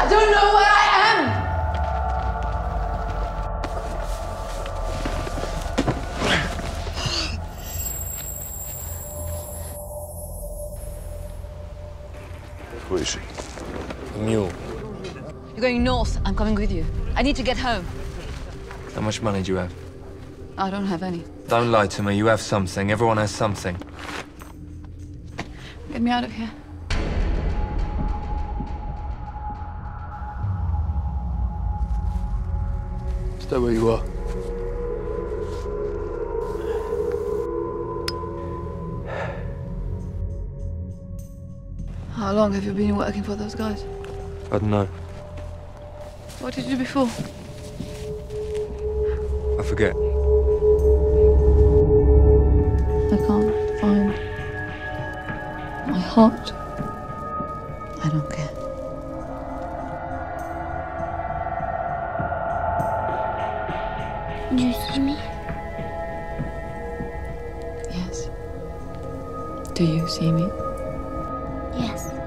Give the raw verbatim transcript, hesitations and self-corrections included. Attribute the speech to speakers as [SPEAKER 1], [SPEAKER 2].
[SPEAKER 1] I don't know where I am!
[SPEAKER 2] Who is she?
[SPEAKER 3] A mule.
[SPEAKER 1] You're going north. I'm coming with you. I need to get home.
[SPEAKER 3] How much money do you have?
[SPEAKER 1] I don't have any.
[SPEAKER 3] Don't lie to me. You have something. Everyone has something.
[SPEAKER 1] Get me out of here.
[SPEAKER 2] Stay where you are.
[SPEAKER 1] How long have you been working for those guys?
[SPEAKER 3] I don't know.
[SPEAKER 1] What did you do before?
[SPEAKER 3] I forget.
[SPEAKER 1] I can't find my heart. I don't care.
[SPEAKER 4] Do you see me?
[SPEAKER 1] Yes. Do you see me?
[SPEAKER 4] Yes.